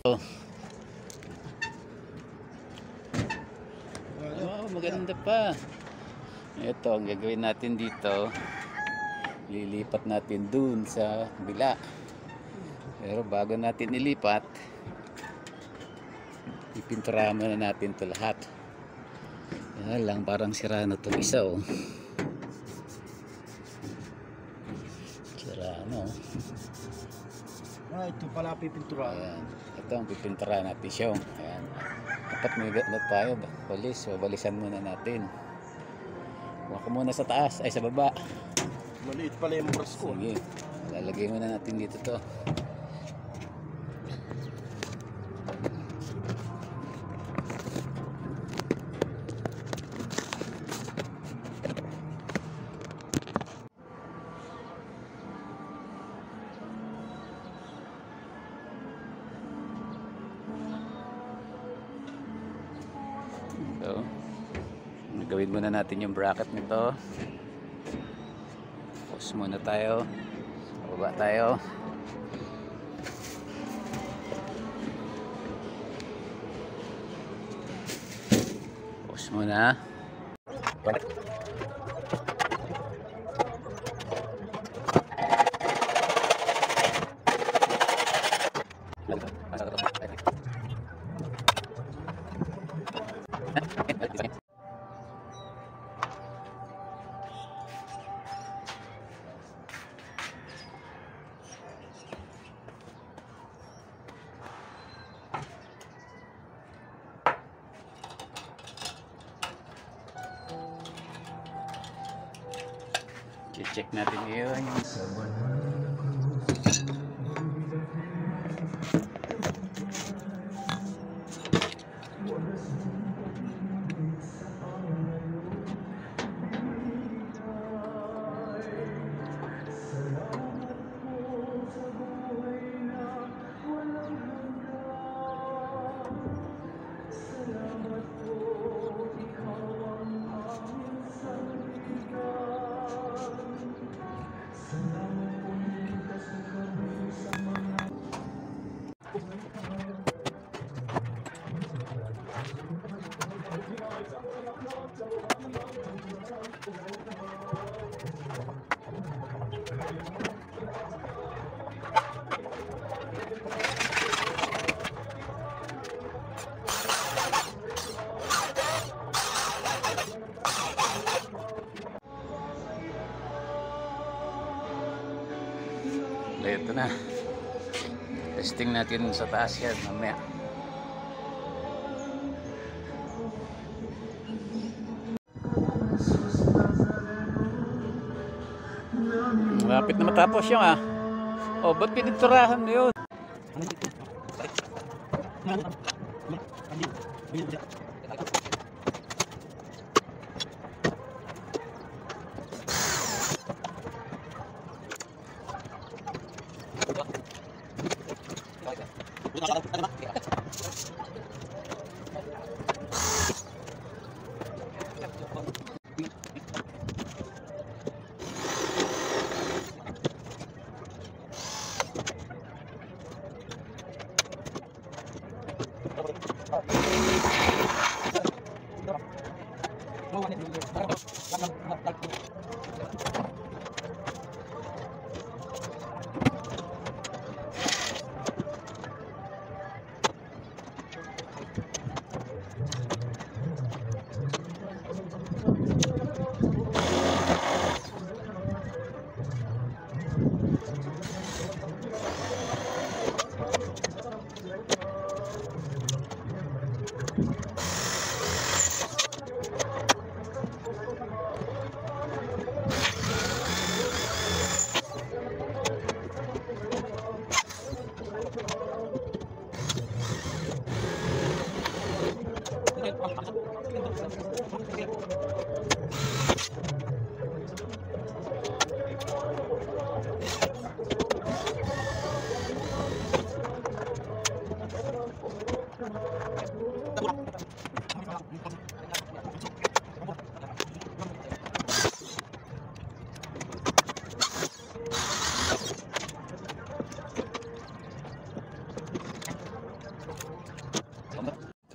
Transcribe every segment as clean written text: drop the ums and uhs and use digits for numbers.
Oh, maganda pa. Ito ang gagawin natin dito. Lilipat natin dun sa bila. Pero bago natin ilipat, ipinturahan muna natin ito lahat. Yan lang, parang sira na itong isa, oh. Sira na, oh. Ito pala pipinturahan. Ayan. Ito ang pipinturahan natin siya. Ayan. Dapat may ganot tayo. Balis. Balisan muna natin. Huwag ka muna sa taas. Ay, sa baba. Maliit pala yung brush ko. Sige. Lalagay muna natin dito to. So, gawin muna natin yung bracket nito. Pause muna tayo. Baba tayo. Pause muna. I-check natin yun. Ito na. Testing natin sa taas yan mamaya. Malapit na matapos yung Oh, ba't pininturahan mo yun?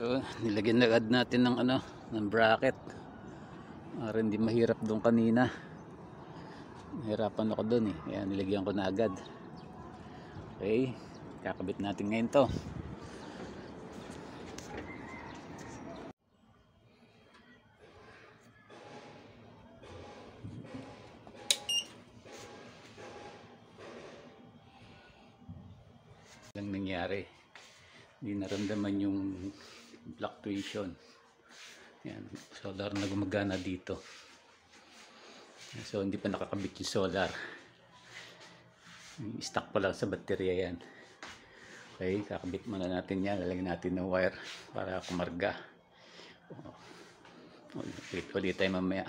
So, nilagyan na agad natin ng ano, ng bracket. Para hindi mahirap doon kanina. Nahirapan ako doon eh. Kaya nilagyan ko na agad. Okay, kakabit natin ngayon to. Lang nangyari, hindi naramdaman yung fluctuation. Yan, solar na gumagana dito. So hindi pa nakakabit yung solar, stuck pa lang sa baterya yan. Okay, kakabit muna natin yan. Lalagyan natin ng wire para kumarga. Ulit tayo mamaya.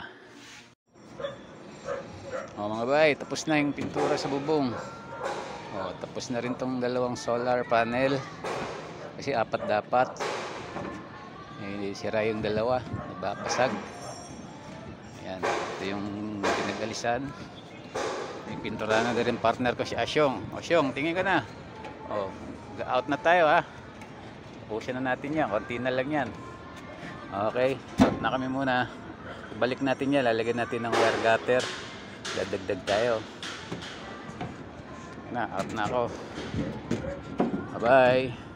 Mga bay, tapos na yung pintura sa bubong. Tapos na rin tong dalawang solar panel kasi 4 dapat. Sira yung dalawa, nababasag. Ayan, ito yung pinagalisan. May pintura na rin partner ko si Asyong. Asyong, tingin ka na. Out na tayo ha. Tapusin na natin yan, konti na lang yan. Okay, out na kami muna. Ibalik natin yan, lalagyan natin ng wire gutter. Dadagdag tayo. Out na ako. Bye bye.